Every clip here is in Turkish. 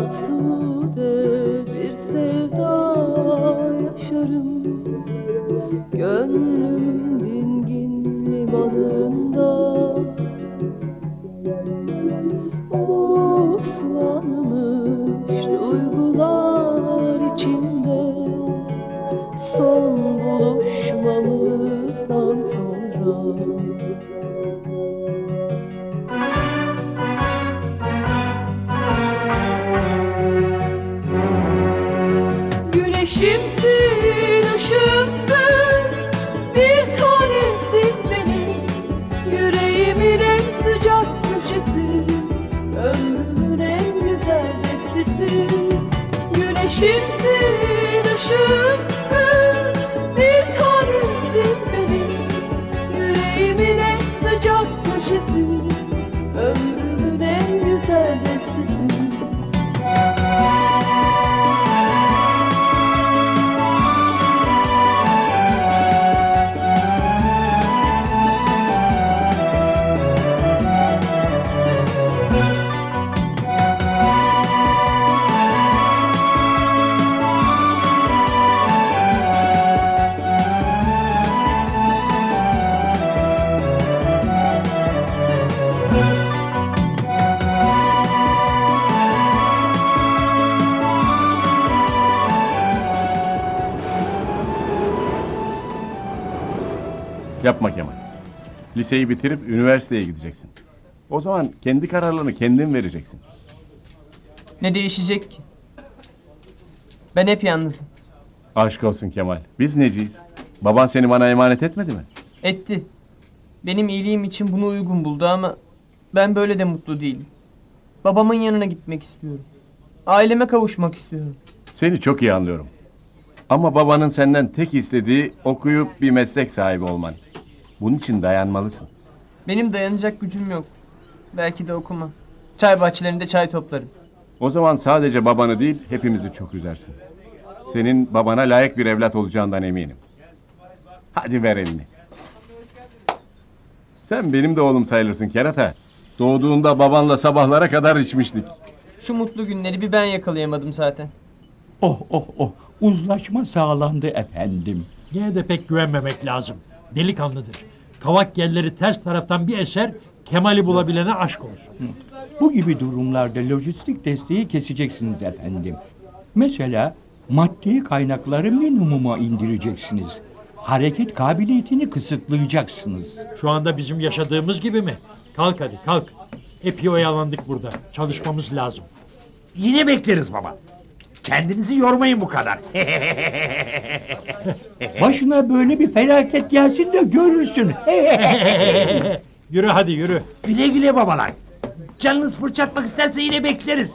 asude bir sevda yaşarım, gönlümün dingin limanında. Uslanmış duygular içinde, son buluşmamızdan sonra. Güneşimsin, ışığımsın, bir tanesin benim, yüreğimin en sıcak köşesi, ömrümün en güzel bestesi. Güneşimsin, ışığımsın, bir tanesin benim, yüreğimin en sıcak köşesi, ömrümün en güzel bestesi. Yapma Kemal. Liseyi bitirip üniversiteye gideceksin. O zaman kendi kararlarını kendin vereceksin. Ne değişecek ki? Ben hep yalnızım. Aşk olsun Kemal. Biz neciyiz? Baban seni bana emanet etmedi mi? Etti. Benim iyiliğim için bunu uygun buldu ama ben böyle de mutlu değilim. Babamın yanına gitmek istiyorum. Aileme kavuşmak istiyorum. Seni çok iyi anlıyorum. Ama babanın senden tek istediği okuyup bir meslek sahibi olman. Bunun için dayanmalısın. Benim dayanacak gücüm yok. Belki de okumam. Çay bahçelerinde çay toplarım. O zaman sadece babanı değil, hepimizi çok üzersin. Senin babana layık bir evlat olacağından eminim. Hadi ver elini. Sen benim de oğlum sayılırsın kerata. Doğduğunda babanla sabahlara kadar içmiştik. Şu mutlu günleri bir ben yakalayamadım zaten. Oh oh oh, uzlaşma sağlandı efendim. Yine de pek güvenmemek lazım. Delikanlıdır. Kavak yerleri ters taraftan bir eser, Kemal'i bulabilene aşk olsun. Bu gibi durumlarda lojistik desteği keseceksiniz efendim. Mesela maddi kaynakları minimuma indireceksiniz. Hareket kabiliyetini kısıtlayacaksınız. Şu anda bizim yaşadığımız gibi mi? Kalk hadi kalk. Epey oyalandık burada. Çalışmamız lazım. Yine bekleriz baba. Kendinizi yormayın bu kadar. Başına böyle bir felaket gelsin de görürsün. Yürü hadi yürü. Güle güle babalar. Canınız fırçatmak isterse yine bekleriz.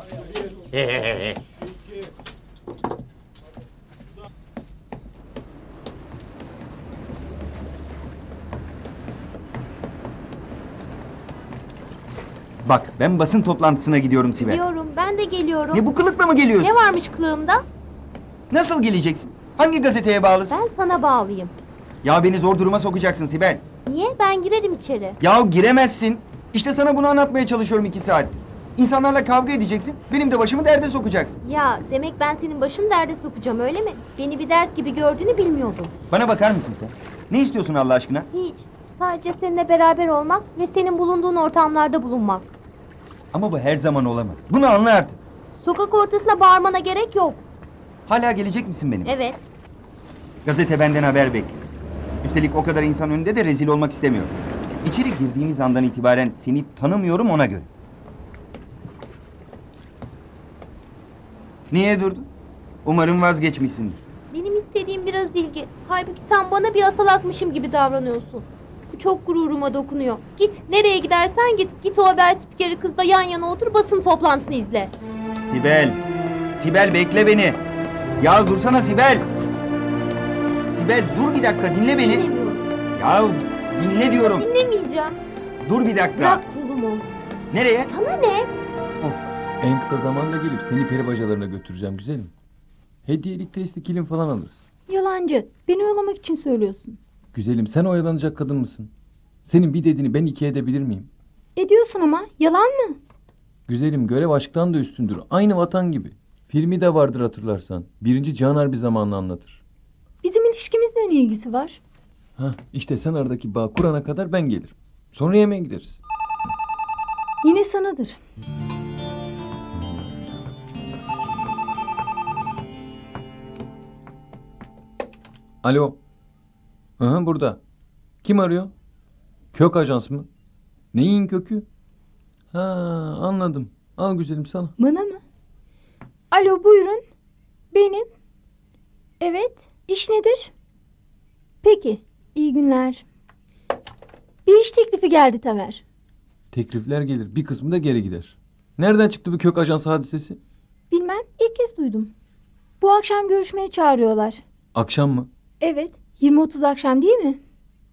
Bak ben basın toplantısına gidiyorum Sibel. Biliyorum, ben de geliyorum. Ne bu kılıkla mı geliyorsun? Ne varmış kılığımda? Nasıl geleceksin? Hangi gazeteye bağlısın? Ben sana bağlıyım. Ya beni zor duruma sokacaksın Sibel. Niye? Ben girerim içeri. Ya giremezsin. İşte sana bunu anlatmaya çalışıyorum 2 saattir. İnsanlarla kavga edeceksin, benim de başımı derde sokacaksın. Ya demek ben senin başını derde sokacağım öyle mi? Beni bir dert gibi gördüğünü bilmiyordum. Bana bakar mısın sen? Ne istiyorsun Allah aşkına? Hiç. Sadece seninle beraber olmak ve senin bulunduğun ortamlarda bulunmak. Ama bu her zaman olamaz. Bunu anla artık. Sokak ortasına bağırmana gerek yok. Hala gelecek misin benim? Evet. Gazete benden haber bekliyor. Üstelik o kadar insan önünde de rezil olmak istemiyorum. İçeri girdiğimiz andan itibaren seni tanımıyorum ona göre. Niye durdun? Umarım vazgeçmişsindir. Benim istediğim biraz ilgi. Halbuki sen bana bir asalakmışım gibi davranıyorsun. Bu çok gururuma dokunuyor. Git, nereye gidersen git. Git o haber spikeri kızla yan yana otur, basın toplantısını izle. Sibel! Sibel bekle beni! Ya dursana Sibel! Sibel dur bir dakika dinle beni! Dinlemiyorum. Ya dinle diyorum! Dinlemeyeceğim. Dur bir dakika! Bırak kolumu. Nereye? Sana ne? Of! En kısa zamanda gelip seni peri bacalarına götüreceğim güzelim. Hediyelik testi kilim falan alırız. Yalancı. Beni oyalamak için söylüyorsun. Güzelim sen oyalanacak kadın mısın? Senin bir dediğini ben iki edebilir miyim? Ediyorsun ama. Yalan mı? Güzelim, görev aşktan da üstündür. Aynı vatan gibi. Filmi de vardır hatırlarsan. Birinci Cihan Harbi zamanını anlatır. Bizim ilişkimizle ne ilgisi var? Hah, işte sen aradaki bağ kurana kadar ben gelirim. Sonra yemeğe gideriz. Yine sanadır. Alo. Hı, burada. Kim arıyor? Kök ajans mı? Neyin kökü? Ha, anladım. Al güzelim sana. Bana mı? Alo, buyurun. Benim. Evet, iş nedir? Peki, iyi günler. Bir iş teklifi geldi Tamer. Teklifler gelir. Bir kısmı da geri gider. Nereden çıktı bu kök ajans hadisesi? Bilmem, ilk kez duydum. Bu akşam görüşmeye çağırıyorlar. Akşam mı? Evet, 20-30 akşam değil mi?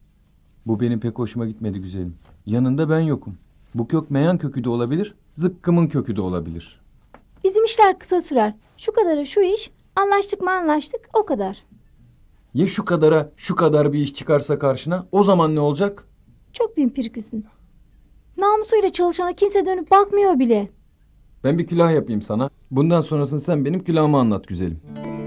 Bu benim pek hoşuma gitmedi güzelim. Yanında ben yokum. Bu kök meyan kökü de olabilir, zıkkımın kökü de olabilir. Bizim işler kısa sürer. Şu kadara şu iş, anlaştık mı anlaştık, o kadar. Ya şu kadara şu kadar bir iş çıkarsa karşına, o zaman ne olacak? Çok pimpiriklisin. Namusuyla çalışana kimse dönüp bakmıyor bile. Ben bir külah yapayım sana. Bundan sonrasını sen benim külahımı anlat güzelim.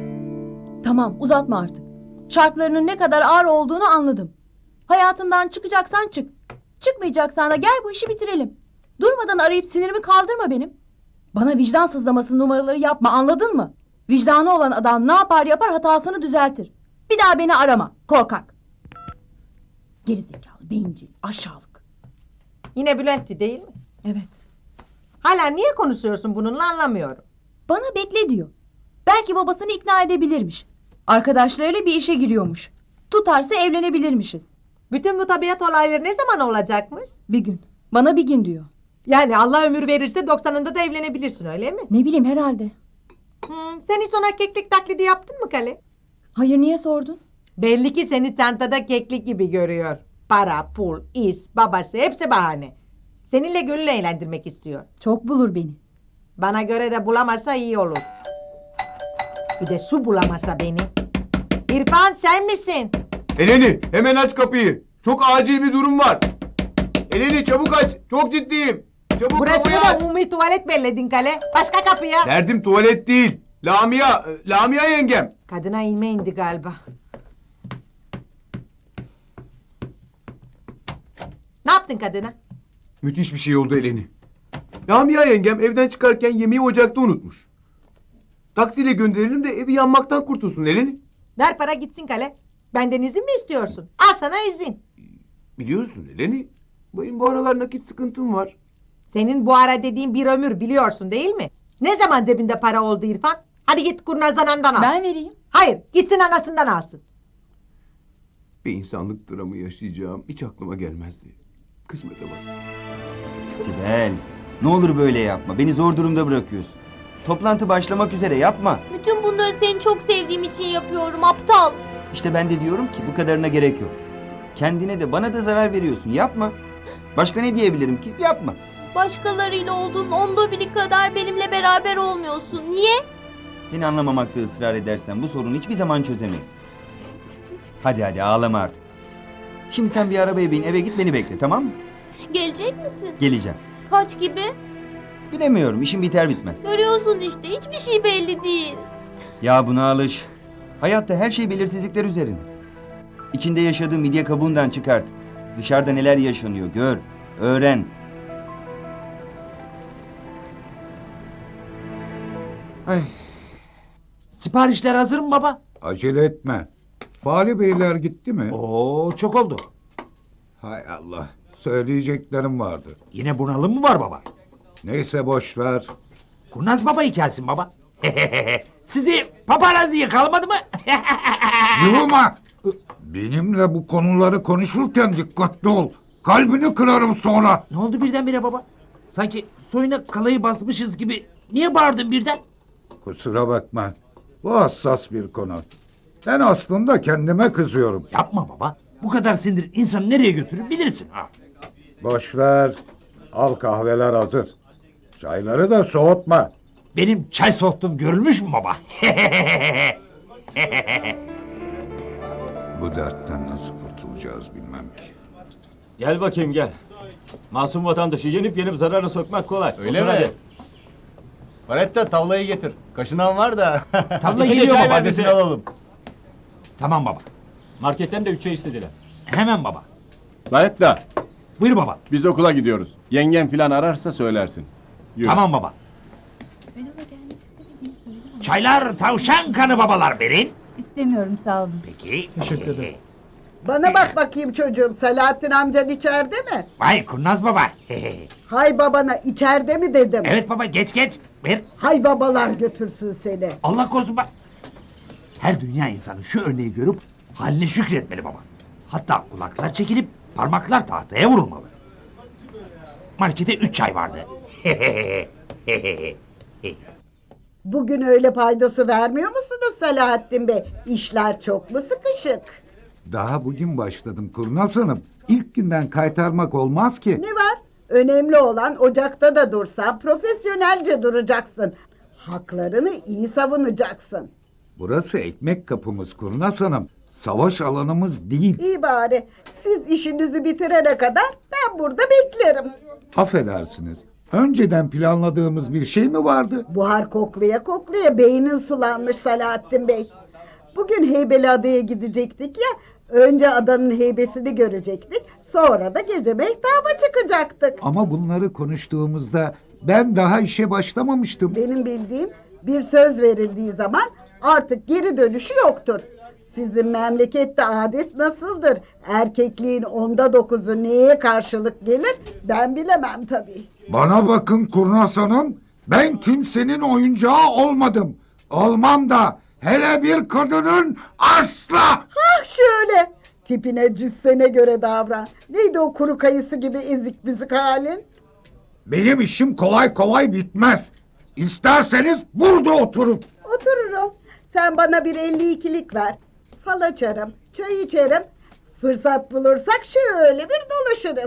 Tamam, uzatma artık. Şartlarının ne kadar ağır olduğunu anladım. Hayatımdan çıkacaksan çık. Çıkmayacaksan da gel bu işi bitirelim. Durmadan arayıp sinirimi kaldırma benim. Bana vicdan sızlaması numaraları yapma, anladın mı? Vicdanı olan adam ne yapar yapar, hatasını düzeltir. Bir daha beni arama, korkak. Gerizekalı, beyincil, aşağılık. Yine Bülent'ti değil mi? Evet. Hala niye konuşuyorsun bununla anlamıyorum. Bana bekle diyor. Belki babasını ikna edebilirmiş. Arkadaşlarıyla bir işe giriyormuş. Tutarsa evlenebilirmişiz. Bütün bu tabiat olayları ne zaman olacakmış? Bir gün. Bana bir gün diyor. Yani Allah ömür verirse 90'ında da evlenebilirsin, öyle mi? Ne bileyim, herhalde. Sen hiç ona keklik taklidi yaptın mı Kale? Hayır, niye sordun? Belli ki seni çantada keklik gibi görüyor. Para, pul, iş, babası hepsi bahane. Seninle gönül eğlendirmek istiyor. Çok bulur beni. Bana göre de bulamazsa iyi olur. Bir de su bulamazsa beni. İrfan, sen misin? Eleni, hemen aç kapıyı. Çok acil bir durum var. Eleni, çabuk aç. Çok ciddiyim. Çabuk Burası kapıyı da aç. umumi tuvalet belledin Kale. Başka kapıya. Derdim tuvalet değil. Lamia yengem. Kadına ilme indi galiba. Ne yaptın kadına? Müthiş bir şey oldu Eleni. Lamia yengem evden çıkarken yemeği ocakta unutmuş. Taksiyle gönderelim de evi yanmaktan kurtulsun Eleni. Ver para gitsin Kale. Benden izin mi istiyorsun? Al sana izin. Biliyorsun Eleni, benim bu aralar nakit sıkıntım var. Senin bu ara dediğin bir ömür, biliyorsun değil mi? Ne zaman cebinde para oldu İrfan? Hadi git kurnaz anandan al. Ben vereyim. Hayır, gitsin anasından alsın. Bir insanlık dramı yaşayacağım hiç aklıma gelmezdi. Kısmete bak. Sibel, ne olur böyle yapma. Beni zor durumda bırakıyorsun. Toplantı başlamak üzere, yapma. Bütün bunları seni çok sevdiğim için yapıyorum aptal. İşte ben de diyorum ki bu kadarına gerek yok. Kendine de bana da zarar veriyorsun, yapma. Başka ne diyebilirim ki? Yapma. Başkalarıyla olduğunun 1/10 kadar benimle beraber olmuyorsun. Niye? Beni anlamamakta ısrar edersen bu sorunu hiçbir zaman çözemeyiz. Hadi ağlama artık. Şimdi sen bir arabaya bin, eve git, beni bekle, tamam mı? Gelecek misin? Geleceğim. Kaç gibi? Bilemiyorum, işim biter bitmez. Görüyorsun işte, hiçbir şey belli değil. Ya buna alış. Hayatta her şey belirsizlikler üzerine. İçinde yaşadığın midye kabuğundan çıkart. Dışarıda neler yaşanıyor gör, öğren. Ay. Siparişler hazır mı baba? Acele etme. Fali Beyler gitti mi? Oo, çok oldu. Hay Allah. Söyleyeceklerim vardı. Yine bunalım mı var baba? Neyse boş ver. Kurnaz baba hikayesi baba. Sizi paparazzi yakalamadı mı? Yılma! Benimle bu konuları konuşurken dikkatli ol. Kalbini kırarım sonra. Ne oldu birdenbire baba? Sanki soyuna kalayı basmışız gibi. Niye bağırdın birden? Kusura bakma. Bu hassas bir konu. Ben aslında kendime kızıyorum. Yapma baba. Bu kadar sinir insanı nereye götürür bilirsin ha. Boş ver. Al kahveler hazır. Çayları da soğutma. Benim çay soğuttum görülmüş mü baba? Bu dertten nasıl kurtulacağız bilmem ki. Gel bakayım gel. Masum vatandaşı yenip zarara sokmak kolay. Öyle mi? Baretta tavlayı getir. Kaşınan var da. Tavla İki de geliyor çay baba. ver bize. alalım. Tamam baba. Marketten de 3 çay istediler. Hemen baba. Baretta, Buyur baba. biz okula gidiyoruz. Yengen filan ararsa söylersin. Yürü. Tamam baba. Çaylar tavşan kanı babalar verin. İstemiyorum sağ olun. Peki. Teşekkür ederim. Bana bak bakayım çocuğum. Selahattin amcan içeride mi? Vay kurnaz baba. Hay babana içeride mi dedim. Evet baba geç. Ver. Hay babalar götürsün seni. Allah korusun bak. Her dünya insanı şu örneği görüp haline şükretmeli baba. Hatta kulaklar çekilip parmaklar tahtaya vurulmalı. Markete 3 çay vardı. Bugün öyle paydası vermiyor musunuz Selahattin Bey? İşler çok mu sıkışık? Daha bugün başladım Kurnaz Hanım. İlk günden kaytarmak olmaz ki. Ne var? Önemli olan ocakta da dursan profesyonelce duracaksın. Haklarını iyi savunacaksın. Burası ekmek kapımız Kurnaz Hanım. Savaş alanımız değil. İyi bari. Siz işinizi bitirene kadar ben burada beklerim. Affedersiniz. Önceden planladığımız bir şey mi vardı? Buhar koklaya koklaya beynin sulanmış Selahattin Bey. Bugün Heybeliada'ya gidecektik ya. Önce adanın heybesini görecektik. Sonra da gece mehtaba çıkacaktık. Ama bunları konuştuğumuzda ben daha işe başlamamıştım. Benim bildiğim bir söz verildiği zaman artık geri dönüşü yoktur. Sizin memlekette adet nasıldır? Erkekliğin 9'u neye karşılık gelir? Ben bilemem tabii. Bana bakın Kurnaz Hanım. Ben kimsenin oyuncağı olmadım. Olmam da hele bir kadının asla. Ah şöyle. Tipine cüssene göre davran. Neydi o kuru kayısı gibi ezik büzük halin? Benim işim kolay kolay bitmez. İsterseniz burada oturun. Otururum. Sen bana bir 52'lik ver. Fal açarım, çay içerim. Fırsat bulursak şöyle bir dolaşırız.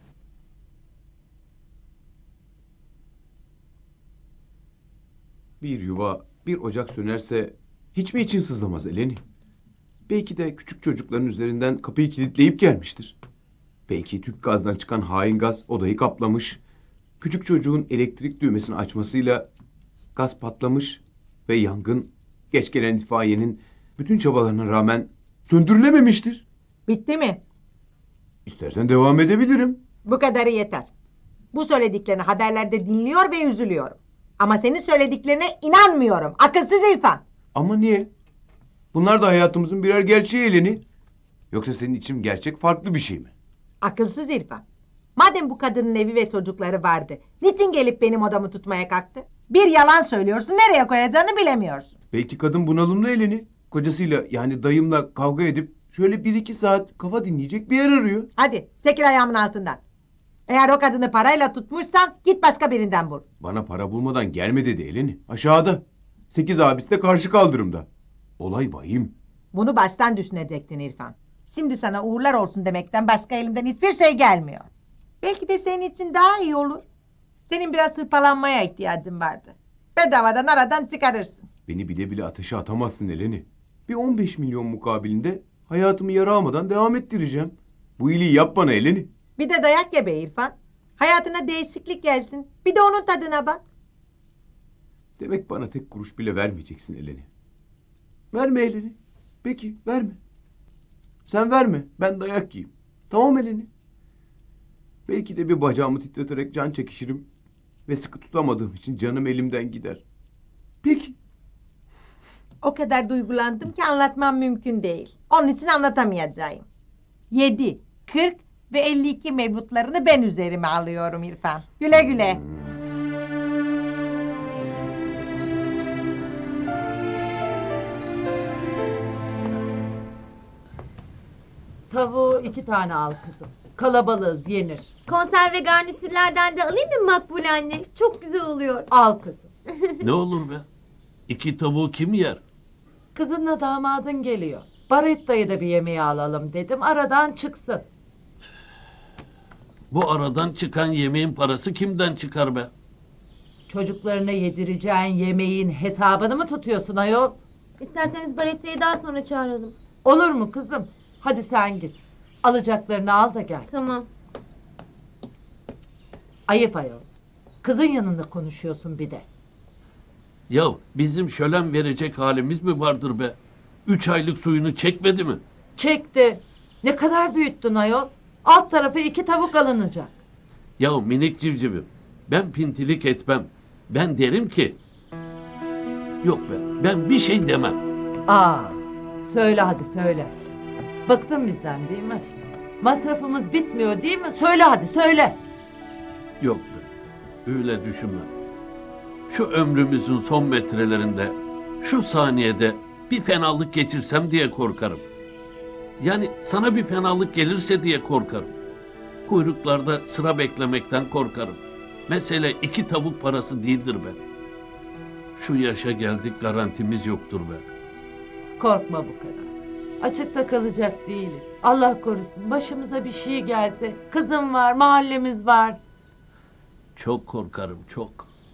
Bir yuva, bir ocak sönerse hiç mi için sızlamaz Eleni? Belki de küçük çocukların üzerinden kapıyı kilitleyip gelmiştir. Belki tüp gazdan çıkan hain gaz odayı kaplamış. Küçük çocuğun elektrik düğmesini açmasıyla gaz patlamış ve yangın geç gelen itfaiyenin bütün çabalarına rağmen söndürülememiştir. Bitti mi? İstersen devam edebilirim. Bu kadarı yeter. Bu söylediklerini haberlerde dinliyor ve üzülüyorum. Ama senin söylediklerine inanmıyorum. Akılsız İrfan. Ama niye? Bunlar da hayatımızın birer gerçeği Eleni. Yoksa senin için gerçek farklı bir şey mi? Akılsız İrfan. Madem bu kadının evi ve çocukları vardı, niçin gelip benim odamı tutmaya kalktı? Bir yalan söylüyorsun, nereye koyacağını bilemiyorsun. Belki kadın bunalımlı Eleni. Kocasıyla yani dayımla kavga edip şöyle 1-2 saat kafa dinleyecek bir yer arıyor. Hadi çekil ayağımın altından. Eğer o kadını parayla tutmuşsan git başka birinden bul. Bana para bulmadan gelme dedi Eleni. Aşağıda. 8 abisi de karşı kaldırımda. Olay vahim. Bunu baştan düşünecektin İrfan. Şimdi sana uğurlar olsun demekten başka elimden hiçbir şey gelmiyor. Belki de senin için daha iyi olur. Senin biraz hırpalanmaya ihtiyacın vardı. Bedavadan aradan çıkarırsın. Beni bile bile ateşe atamazsın Eleni. Bir 15 milyon mukabilinde hayatımı yara almadan devam ettireceğim. Bu iyiliği yap bana Eleni. Bir de dayak ye be İrfan. Hayatına değişiklik gelsin. Bir de onun tadına bak. Demek bana tek kuruş bile vermeyeceksin Eleni. Verme Eleni. Peki verme. Sen verme. Ben dayak yiyeyim. Tamam Eleni. Belki de bir bacağımı titreterek can çekişirim. Ve sıkı tutamadığım için canım elimden gider. Peki. O kadar duygulandım ki anlatmam mümkün değil. Onun için anlatamayacağım. 7, 40 ve 52 mevlutlarını ben üzerime alıyorum İrfan. Güle güle. Tavuğu 2 tane al kızım. Kalabalığız, yenir. Konserve garnitürlerden de alayım mı Makbule anne? Çok güzel oluyor. Al kızım. Ne olur be? 2 tavuğu kim yer? Kızınla damadın geliyor. Baretta'yı da bir yemeğe alalım dedim. Aradan çıksın. Bu aradan çıkan yemeğin parası kimden çıkar be? Çocuklarına yedireceğin yemeğin hesabını mı tutuyorsun ayol? İsterseniz Baretta'yı daha sonra çağıralım. Olur mu kızım? Hadi sen git. Alacaklarını al da gel. Tamam. Ayıp ayol. Kızın yanında konuşuyorsun bir de. Ya bizim şölen verecek halimiz mi vardır be? 3 aylık suyunu çekmedi mi? Çekti. Ne kadar büyüttün ayol? Alt tarafı 2 tavuk alınacak. Ya minik civcivim, ben pintilik etmem. Ben derim ki... Yok be, ben bir şey demem. Söyle hadi söyle. Bıktın bizden değil mi? Masrafımız bitmiyor değil mi? Söyle hadi söyle. Yok be, öyle düşünme. Şu ömrümüzün son metrelerinde, şu saniyede bir fenalık geçirsem diye korkarım. Yani sana bir fenalık gelirse diye korkarım. Kuyruklarda sıra beklemekten korkarım. Mesele 2 tavuk parası değildir be. Şu yaşa geldik, garantimiz yoktur be. Korkma bu kadar. Açıkta kalacak değiliz. Allah korusun başımıza bir şey gelse. Kızım var, mahallemiz var. Çok korkarım, çok.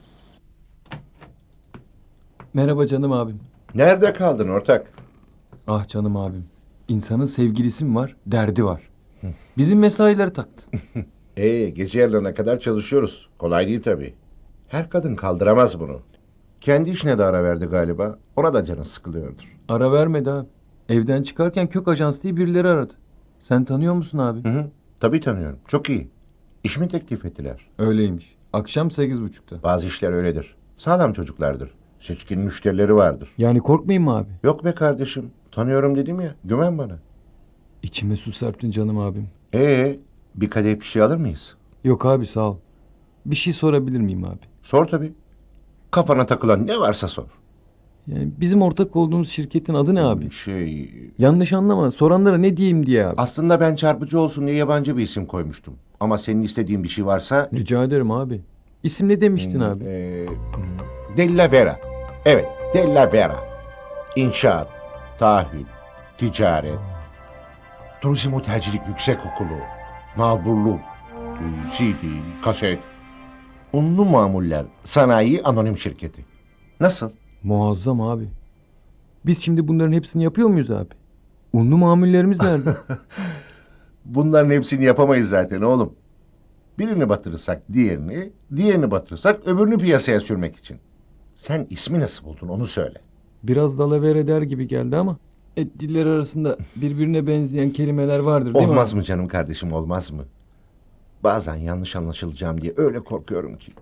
Merhaba canım abim. Nerede kaldın ortak? Ah canım abim. İnsanın sevgilisi mi var, derdi var. Bizim mesaileri taktı. Gece yarılarına kadar çalışıyoruz. Kolay değil tabii. Her kadın kaldıramaz bunu. Kendi işine de ara verdi galiba. Ona da canı sıkılıyordur. Ara vermedi abi. Evden çıkarken kök ajans diye birileri aradı. Sen tanıyor musun abi? Hı, tabii tanıyorum. Çok iyi. İş mi teklif ettiler? Öyleymiş. Akşam 8.30'da. Bazı işler öyledir. Sağlam çocuklardır. Seçkin müşterileri vardır. Yani korkmayayım mı abi? Yok be kardeşim. Tanıyorum dedim ya. Güven bana. İçime su serptin canım abim. Bir kadeh bir şey alır mıyız? Yok abi sağ ol. Bir şey sorabilir miyim abi? Sor tabii. Kafana takılan ne varsa sor. Yani bizim ortak olduğumuz şirketin adı ne abi? Yanlış anlama. Soranlara ne diyeyim diye abi. Aslında ben çarpıcı olsun diye yabancı bir isim koymuştum. Ama senin istediğin bir şey varsa... Rica ederim abi. İsim ne demiştin abi? Della Vera. Evet, Della Vera. İnşaat, taahhüt, ticaret, turizm otelcilik yüksek okulu, nalburluk, CD, kaset, unlu mamuller, sanayi anonim şirketi. Nasıl? Muazzam abi. Biz şimdi bunların hepsini yapıyor muyuz abi? Unlu mamullerimiz nerede? Bunların hepsini yapamayız zaten oğlum. Birini batırırsak diğerini, diğerini batırırsak öbürünü piyasaya sürmek için. Sen ismi nasıl buldun onu söyle. Biraz dalavere eder gibi geldi ama diller arasında birbirine benzeyen kelimeler vardır değil mi? Olmaz mı canım kardeşim, olmaz mı? Bazen yanlış anlaşılacağım diye öyle korkuyorum ki.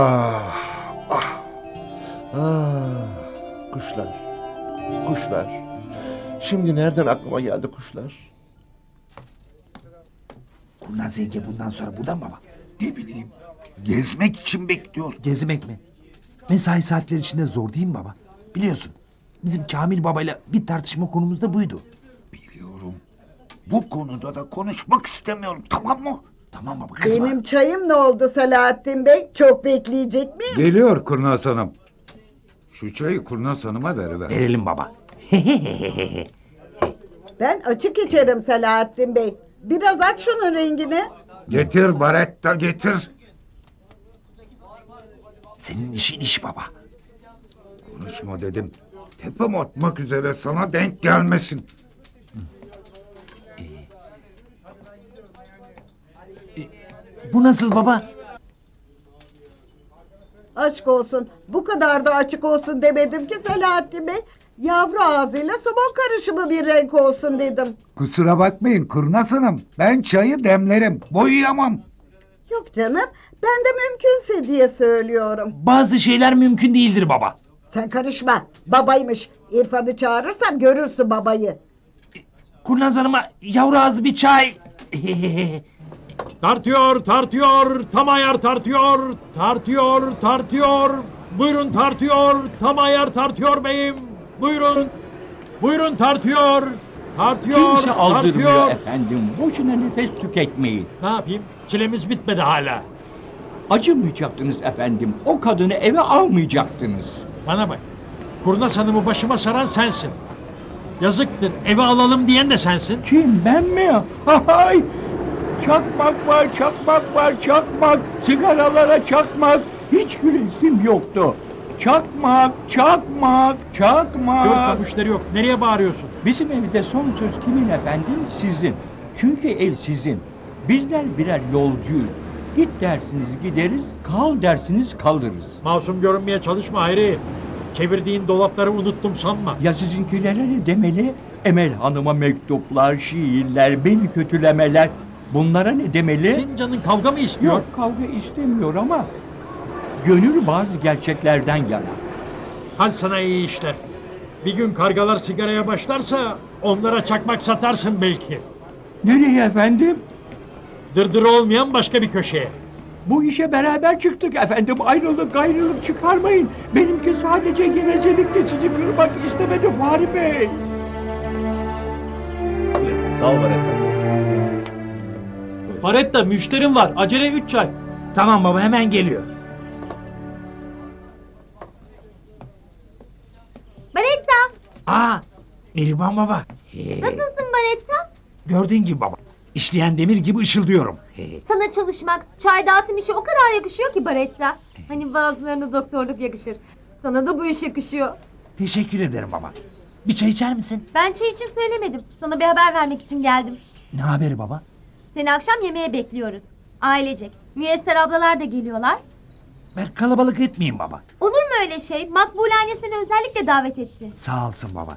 Kuşlar. Kuşlar. Şimdi nereden aklıma geldi kuşlar? Kurnaz yenge bundan sonra burada mı baba? Ne bileyim. Gezmek için bekliyor. Gezmek mi? Mesai saatleri içinde zor değil mi baba? Biliyorsun. Bizim Kamil babayla bir tartışma konumuz da buydu. Biliyorum. Bu konuda da konuşmak istemiyorum. Tamam mı? Tamam baba kızma. Benim çayım ne oldu Selahattin Bey? Çok bekleyecek miyim? Geliyor Kurnaz Hanım. Şu çayı Kurnaz Hanım'a veriver. Verelim baba. Ben açık içerim Selahattin Bey. Biraz aç şunun rengini. Getir Baretta getir. Senin işin iş baba. Konuşma dedim. Tepem atmak üzere sana denk gelmesin. Bu nasıl baba? Aşk olsun. Bu kadar da açık olsun demedim ki Selahattin Bey. Yavru ağzıyla somon karışımı bir renk olsun dedim. Kusura bakmayın Kurnaz Hanım. Ben çayı demlerim. Boyayamam. Yok canım. Ben de mümkünse diye söylüyorum. Bazı şeyler mümkün değildir baba. Sen karışma. Babaymış. İrfan'ı çağırırsam görürsün babayı. Kurnaz Hanım'a yavru ağzı bir çay. Tartıyor, tam ayar tartıyor. Tartıyor. Buyurun tartıyor, tam ayar tartıyor beyim. Buyurun tartıyor. Kimse aldırmıyor efendim. Boşuna nefes tüketmeyin. Ne yapayım? Çilemiz bitmedi hala. Acımayacaktınız efendim. O kadını eve almayacaktınız. Bana bak. Kurnaz Hanım'ı başıma saran sensin. Yazıktır. Eve alalım diyen de sensin. Kim, ben mi? Hay! Çakmak var, çakmak. Sigaralara çakmak. Hiç gülesim yoktu. Çakmak. Gör kapuşları yok. Nereye bağırıyorsun? Bizim evde son söz kimin efendim? Sizin. Çünkü ev sizin. Bizler birer yolcuyuz. Git dersiniz gideriz, kal dersiniz kalırız. Masum görünmeye çalışma Hayri. Çevirdiğin dolapları unuttum sanma. Ya sizinkilere ne demeli? Emel Hanım'a mektuplar, şiirler, beni kötülemeler. Bunlara ne demeli? Senin canın kavga mı istiyor? Yok, kavga istemiyor ama gönül bazı gerçeklerden yana. Hadi sana iyi işler. Bir gün kargalar sigaraya başlarsa onlara çakmak satarsın belki. Nereye efendim? Dırdırı olmayan başka bir köşeye. Bu işe beraber çıktık efendim. Ayrılık çıkarmayın. Benimki sadece gevezelikle sizi kırmak istemedi Fahri Bey. Sağ ol Baretta. Baretta müşterim var. Acele 3 çay. Tamam baba hemen geliyor. Baretta! Aa, Neriman baba. Nasılsın Baretta? Gördüğün gibi baba. İşleyen demir gibi ışıldıyorum. Sana çalışmak, çay dağıtım işi o kadar yakışıyor ki Baretta. Hani bazılarına doktorluk yakışır. Sana da bu iş yakışıyor. Teşekkür ederim baba. Bir çay içer misin? Ben çay için söylemedim. Sana bir haber vermek için geldim. Ne haberi baba? Seni akşam yemeğe bekliyoruz. Ailecek. Müyesser ablalar da geliyorlar. Ben kalabalık etmeyeyim baba. Olur mu öyle şey? Makbule anne seni özellikle davet etti. Sağ olsun baba.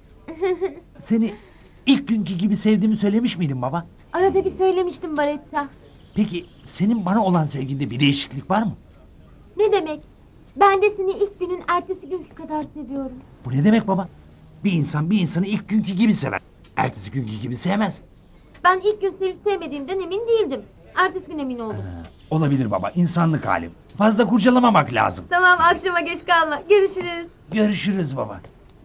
Seni ilk günkü gibi sevdiğimi söylemiş miydim baba? Arada bir söylemiştim Baretta. Peki senin bana olan sevginde bir değişiklik var mı? Ne demek? Ben de seni ilk günün ertesi günkü kadar seviyorum. Bu ne demek baba? Bir insan bir insanı ilk günkü gibi sever. Ertesi günkü gibi sevmez. Ben ilk gün sevip sevmediğimden emin değildim. Ertesi gün emin oldum. Olabilir baba, insanlık halim. Fazla kurcalamamak lazım. Tamam, akşama geç kalma. Görüşürüz. Görüşürüz baba.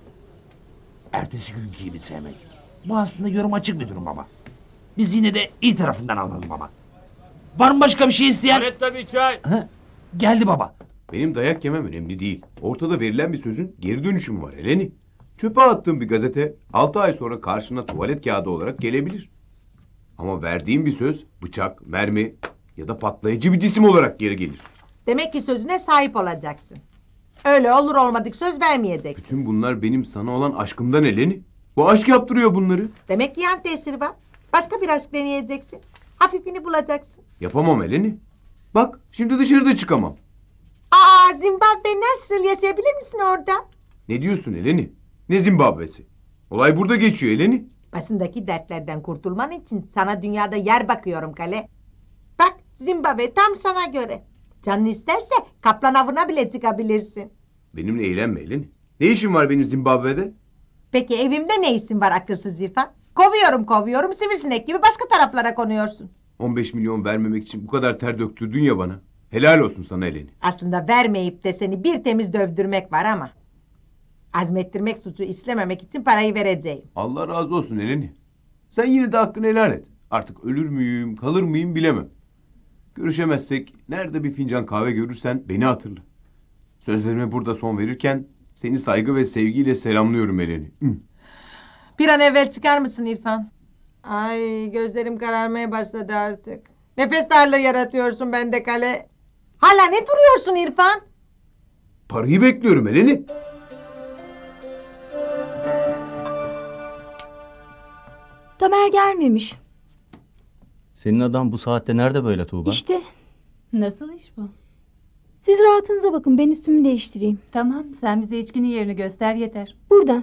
Ertesi günkü gibi sevmek. Bu aslında yorum açık bir durum baba. Biz yine de iyi tarafından alalım baba. Var mı başka bir şey isteyen? Baretta bir çay. Geldi baba. Benim dayak yemem önemli değil. Ortada verilen bir sözün geri dönüşü mü var Eleni? Çöpe attığın bir gazete 6 ay sonra karşına tuvalet kağıdı olarak gelebilir. Ama verdiğin bir söz bıçak, mermi ya da patlayıcı bir cisim olarak geri gelir. Demek ki sözüne sahip olacaksın. Öyle olur olmadık söz vermeyeceksin. Bütün bunlar benim sana olan aşkımdan Eleni. Bu aşk yaptırıyor bunları. Demek ki yan tesiri var. Başka bir aşk deneyeceksin. Hafifini bulacaksın. Yapamam Eleni. Bak şimdi dışarıda çıkamam. Aa, Zimbabwe nasıl? Yaşayabilir misin orada? Ne diyorsun Eleni? Ne Zimbabwe'si? Olay burada geçiyor Eleni. Başındaki dertlerden kurtulman için sana dünyada yer bakıyorum Kale. Bak Zimbabwe tam sana göre. Canın isterse kaplan avına bile çıkabilirsin. Benimle eğlenme Eleni. Ne işin var benim Zimbabwe'de? Peki evimde ne işin var akılsız İrfan? Kovuyorum sivrisinek gibi başka taraflara konuyorsun. 15 milyon vermemek için bu kadar ter döktürdün ya bana. Helal olsun sana Eleni. Aslında vermeyip de seni bir temiz dövdürmek var ama. Azmettirmek suçu işlememek için parayı vereceğim. Allah razı olsun Eleni. Sen yine de hakkını helal et. Artık ölür müyüm, kalır mıyım bilemem. Görüşemezsek nerede bir fincan kahve görürsen beni hatırla. Sözlerime burada son verirken seni saygı ve sevgiyle selamlıyorum Eleni. Bir an evvel çıkar mısın İrfan? Ay gözlerim kararmaya başladı artık. Nefes darlığı yaratıyorsun bende Kale. Hala ne duruyorsun İrfan? Parayı bekliyorum Eleni. Tamer gelmemiş. Senin adam bu saatte nerede böyle Tuğba? İşte. Nasıl iş bu? Siz rahatınıza bakın, ben üstümü değiştireyim. Tamam, sen bize içkinin yerini göster yeter. Burada.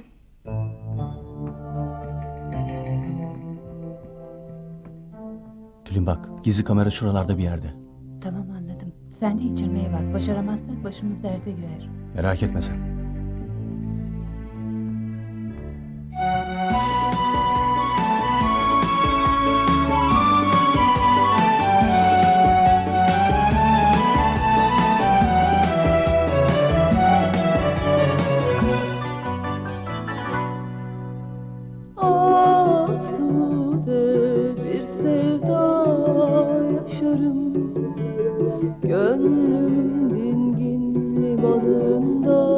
Tülin bak, gizli kamera şuralarda bir yerde. Tamam anladım. Sen de içirmeye bak. Başaramazsak başımız derde girer. Merak etme sen. Asude bir sevda yaşarım, gönlümün dingin limanında.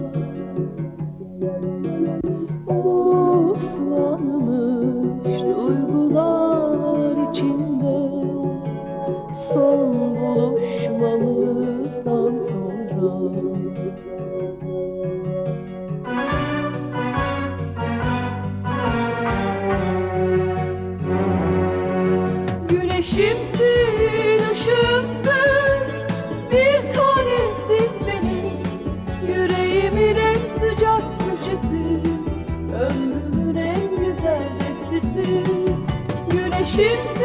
Uslanmış duygular içinde, son buluşmamızdan sonra. Güneşimsin, başımsın, bir tanesin benim, yüreğimin en sıcak köşesi, ömrümün en güzel bestesi, güneşimsin.